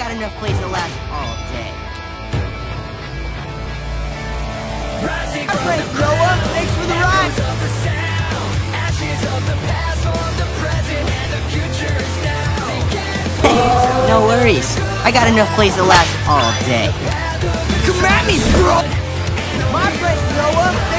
got enough plays to last all day. Great, Noah! Thanks for the ride! No worries. I got enough plays to last all day. Come at me, bro! My friend Noah!